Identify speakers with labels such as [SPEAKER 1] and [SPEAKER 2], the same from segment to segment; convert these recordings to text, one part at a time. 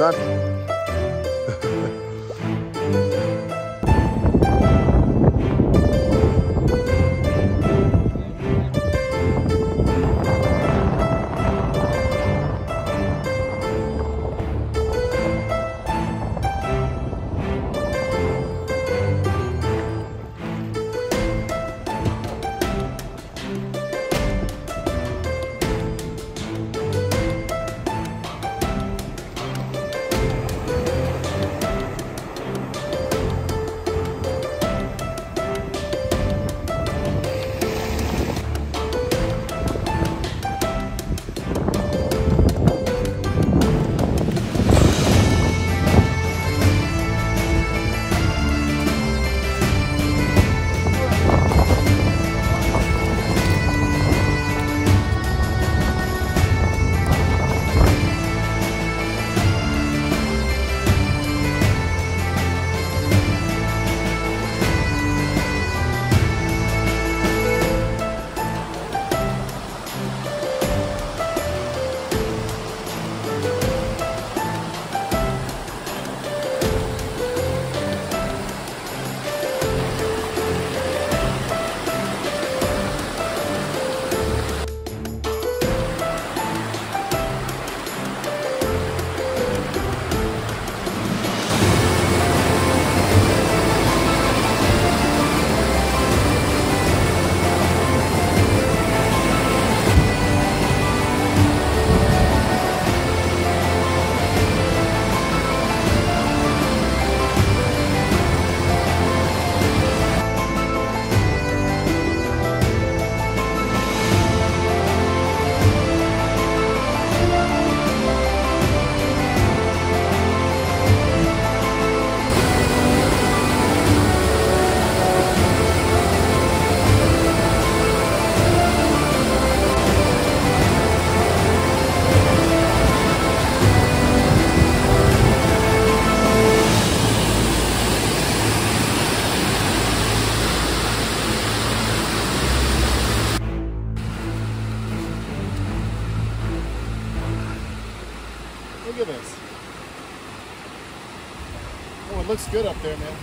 [SPEAKER 1] son.
[SPEAKER 2] Look at this. Oh, it looks good up there, man.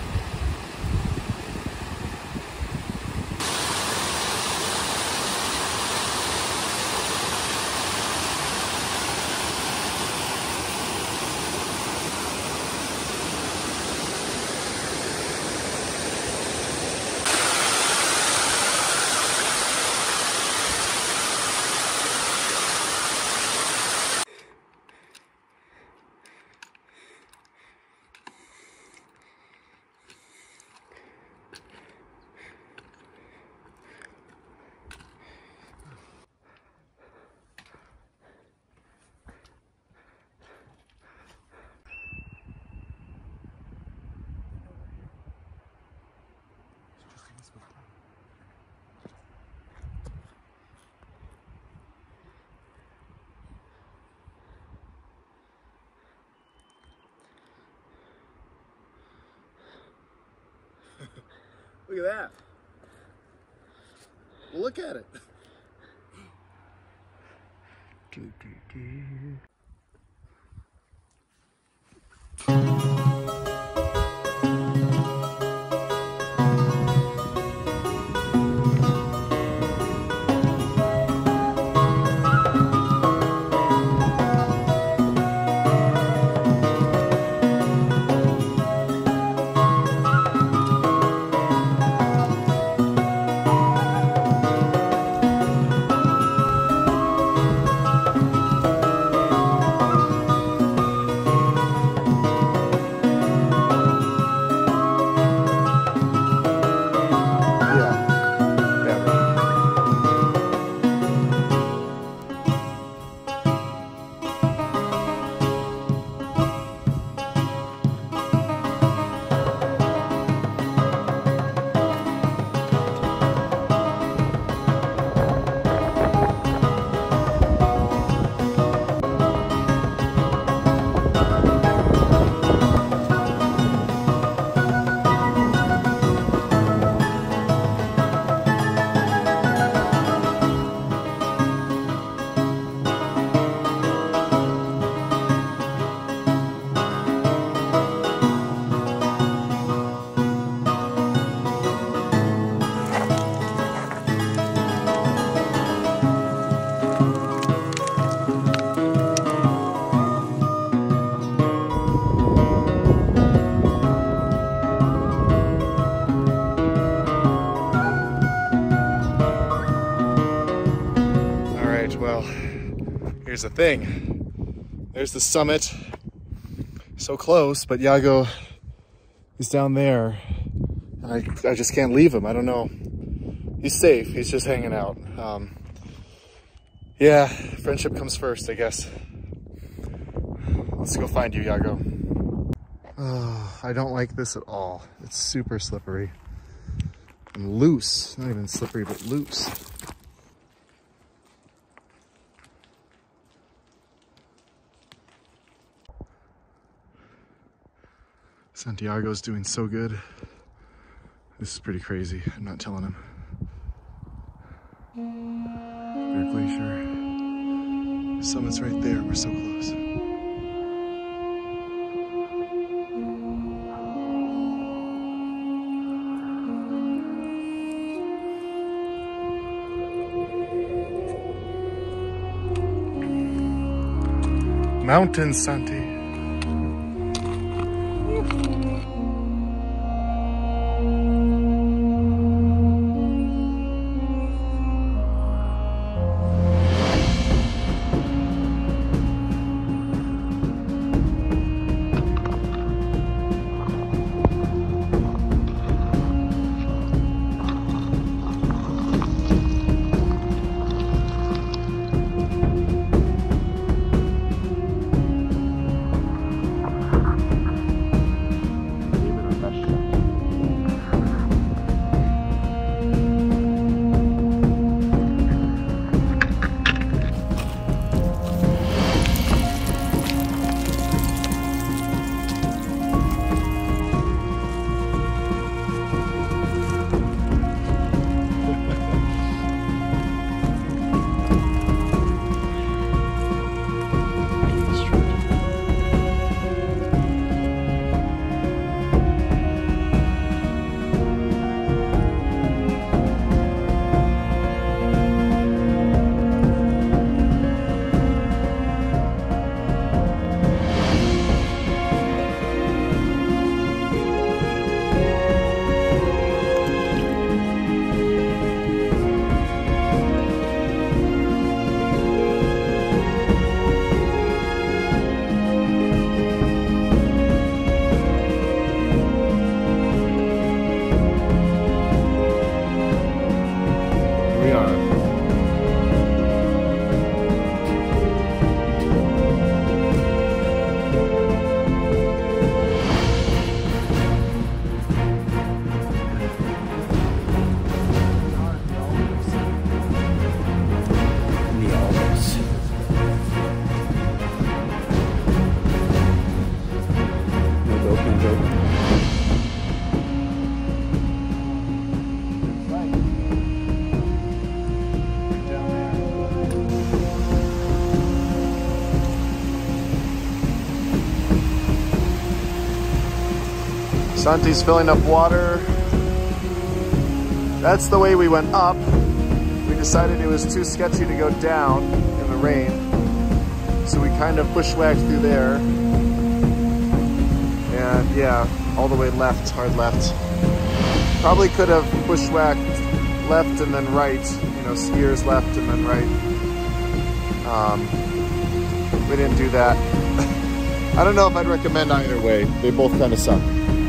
[SPEAKER 2] Look at that. Look at it. Well, here's the thing. There's the summit. So close, but Iago is down there. I just can't leave him. I don't know. He's safe. He's just hanging out. Yeah, friendship comes first, I guess. Let's go find you, Iago. Oh, I don't like this at all. It's super slippery and loose. Not even slippery, but loose. Santiago's doing so good. This is pretty crazy. I'm not telling him. Bear Glacier. The summit's right there. We're so close. Mountain, Santi. Santi's filling up water. That's the way we went up. We decided it was too sketchy to go down in the rain. So we kind of bushwhacked through there. And yeah, all the way left, hard left. Probably could have bushwhacked left and then right. You know, skiers left and then right. We didn't do that. I don't know if I'd recommend either way. They both kind of suck.